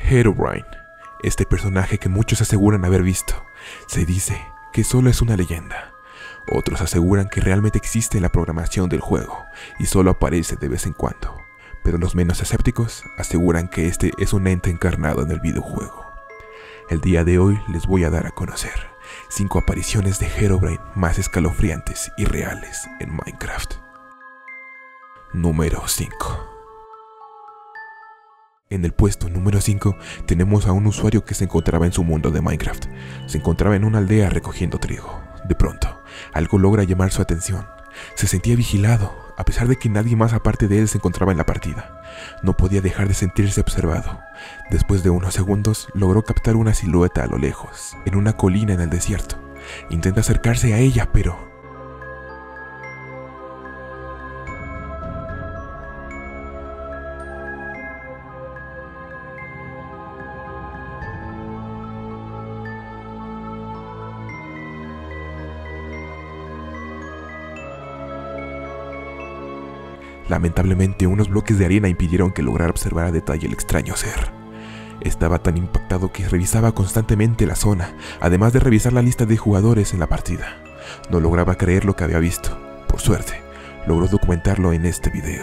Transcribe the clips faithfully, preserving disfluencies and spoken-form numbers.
Herobrine, este personaje que muchos aseguran haber visto, se dice que solo es una leyenda. Otros aseguran que realmente existe en la programación del juego y solo aparece de vez en cuando, pero los menos escépticos aseguran que este es un ente encarnado en el videojuego. El día de hoy les voy a dar a conocer cinco apariciones de Herobrine más escalofriantes y reales en Minecraft. Número cinco. En el puesto número cinco tenemos a un usuario que se encontraba en su mundo de Minecraft. Se encontraba en una aldea recogiendo trigo. De pronto, algo logra llamar su atención. Se sentía vigilado, a pesar de que nadie más aparte de él se encontraba en la partida. No podía dejar de sentirse observado. Después de unos segundos, logró captar una silueta a lo lejos, en una colina en el desierto. Intenta acercarse a ella, pero... Lamentablemente, unos bloques de arena impidieron que lograra observar a detalle el extraño ser. Estaba tan impactado que revisaba constantemente la zona, además de revisar la lista de jugadores en la partida. No lograba creer lo que había visto. Por suerte, logró documentarlo en este video.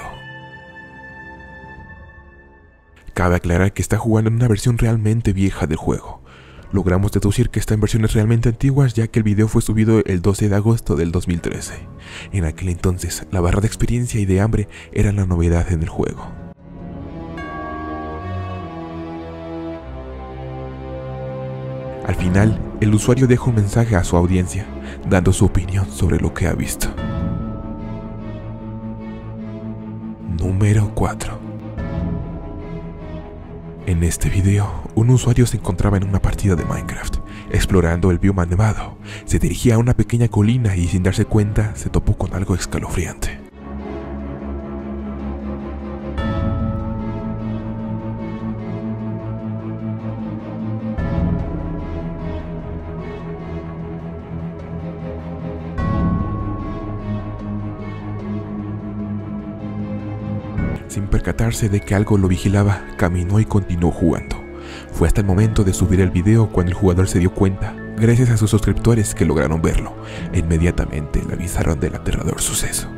Cabe aclarar que está jugando en una versión realmente vieja del juego. Logramos deducir que está en versiones realmente antiguas, ya que el video fue subido el doce de agosto del dos mil trece. En aquel entonces, la barra de experiencia y de hambre eran la novedad en el juego. Al final, el usuario deja un mensaje a su audiencia, dando su opinión sobre lo que ha visto. Número cuatro. En este video, un usuario se encontraba en una partida de Minecraft, explorando el bioma nevado. Se dirigía a una pequeña colina y sin darse cuenta, se topó con algo escalofriante. Sin percatarse de que algo lo vigilaba, caminó y continuó jugando. Fue hasta el momento de subir el video cuando el jugador se dio cuenta, gracias a sus suscriptores que lograron verlo, e inmediatamente le avisaron del aterrador suceso.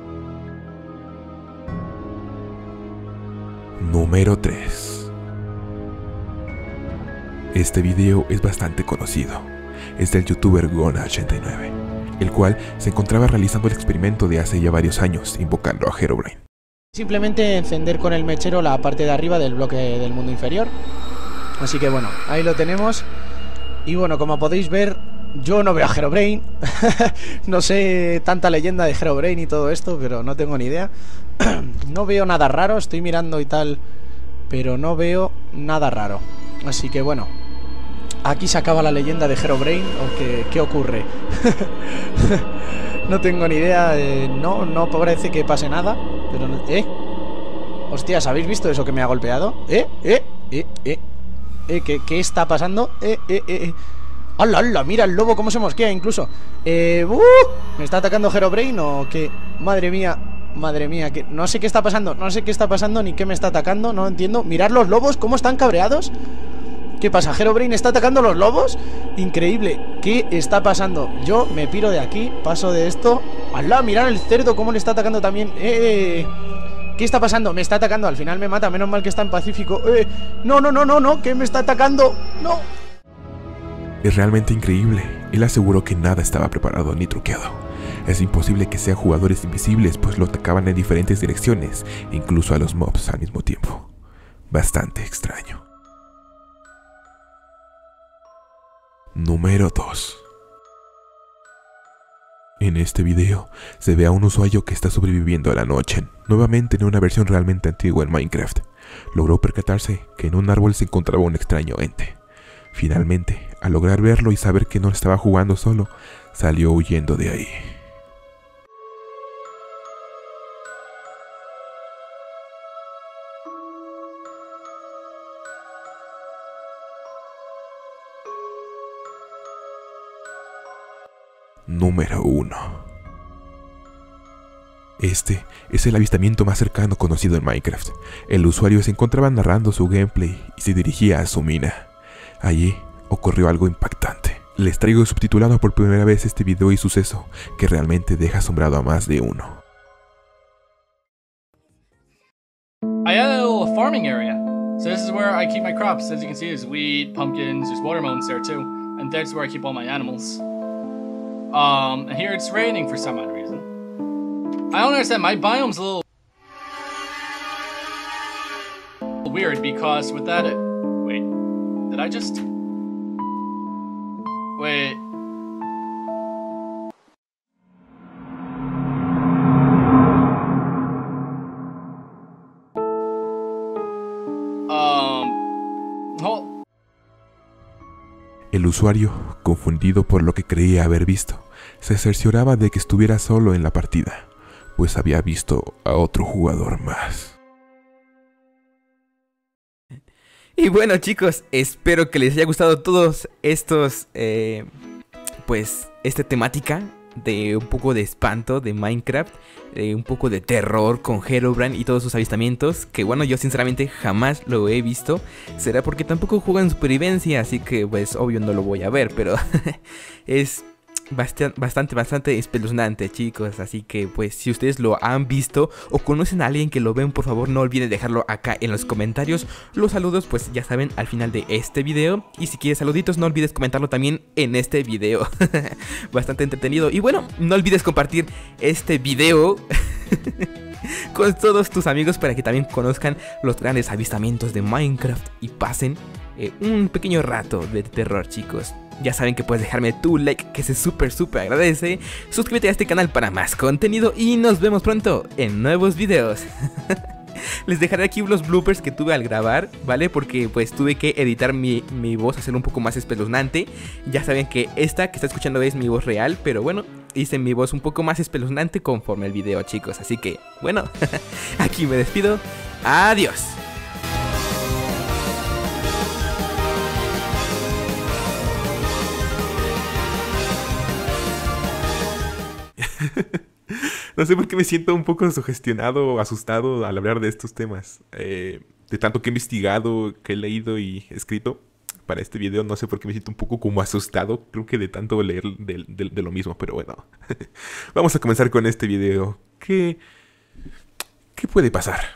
Número tres. Este video es bastante conocido. Es del youtuber Gona ochenta y nueve, el cual se encontraba realizando el experimento de hace ya varios años, invocando a Herobrine. Simplemente encender con el mechero la parte de arriba del bloque del mundo inferior. Así que bueno, ahí lo tenemos. Y bueno, como podéis ver, yo no veo a Herobrine. No sé tanta leyenda de Herobrine y todo esto, pero no tengo ni idea. No veo nada raro, estoy mirando y tal, pero no veo nada raro. Así que bueno, aquí se acaba la leyenda de Herobrine. ¿O qué, qué ocurre? No tengo ni idea, eh, no, no parece que pase nada. Pero no, ¿eh? Hostias, ¿habéis visto eso que me ha golpeado? ¿Eh? ¿Eh? ¿Eh? ¿Eh? ¿Eh? ¿Qué, qué está pasando? ¿Eh? ¿Eh? ¿Eh? ¡Hala, hala! Mira el lobo cómo se mosquea incluso. Eh... Uh, ¿Me está atacando Herobrine o qué? Madre mía, madre mía, que no sé qué está pasando. No sé qué está pasando ni qué me está atacando, no entiendo. Mirad los lobos, cómo están cabreados. ¿Qué pasa? ¿Herobrine está atacando a los lobos? Increíble. ¿Qué está pasando? Yo me piro de aquí, paso de esto. ¡Hala! Mirad el cerdo cómo le está atacando también. ¡Eh! ¿Qué está pasando? Me está atacando. Al final me mata. Menos mal que está en Pacífico. ¡Eh! ¡No, no, no, no, no! ¿Qué me está atacando? ¡No! Es realmente increíble. Él aseguró que nada estaba preparado ni truqueado. Es imposible que sean jugadores invisibles, pues lo atacaban en diferentes direcciones, incluso a los mobs al mismo tiempo. Bastante extraño. Número dos. En este video se ve a un usuario que está sobreviviendo a la noche, nuevamente en una versión realmente antigua en Minecraft. Logró percatarse que en un árbol se encontraba un extraño ente. Finalmente, al lograr verlo y saber que no estaba jugando solo, salió huyendo de ahí. Número uno. Este es el avistamiento más cercano conocido en Minecraft. El usuario se encontraba narrando su gameplay y se dirigía a su mina. Allí ocurrió algo impactante. Les traigo subtitulado por primera vez este video y suceso que realmente deja asombrado a más de uno. I had a little farming area. So this is where I keep my crops. As you can see, there's wheat, pumpkins, there's watermelons there too. And that's where I keep all my animals. Um, and here it's raining for some odd reason. I don't understand, my biome's a little weird because with that, it, wait, did I just, wait. Um, hold. El usuario, confundido por lo que creía haber visto, se cercioraba de que estuviera solo en la partida, pues había visto a otro jugador más. Y bueno, chicos, espero que les haya gustado todos estos, eh, pues, esta temática de un poco de espanto de Minecraft, eh, un poco de terror con Herobrine y todos sus avistamientos, que bueno, yo sinceramente jamás lo he visto. Será porque tampoco juego en supervivencia, así que pues obvio no lo voy a ver, pero es bastante, bastante, bastante espeluznante, chicos. Así que pues si ustedes lo han visto o conocen a alguien que lo ven, por favor no olviden dejarlo acá en los comentarios. Los saludos pues ya saben al final de este video, y si quieres saluditos no olvides comentarlo también en este video. Bastante entretenido. Y bueno, no olvides compartir este video con todos tus amigos para que también conozcan los grandes avistamientos de Minecraft y pasen eh, un pequeño rato de terror, chicos. Ya saben que puedes dejarme tu like, que se súper súper agradece. Suscríbete a este canal para más contenido y nos vemos pronto en nuevos videos. Les dejaré aquí los bloopers que tuve al grabar, ¿vale? Porque pues tuve que editar mi, mi voz, hacerlo un poco más espeluznante. Ya saben que esta que está escuchando es mi voz real, pero bueno, hice mi voz un poco más espeluznante conforme el video, chicos. Así que, bueno, aquí me despido. Adiós. No sé por qué me siento un poco sugestionado o asustado al hablar de estos temas. Eh, de tanto que he investigado, que he leído y escrito para este video, no sé por qué me siento un poco como asustado. Creo que de tanto leer de, de, de lo mismo, pero bueno. Vamos a comenzar con este video. ¿Qué, qué puede pasar?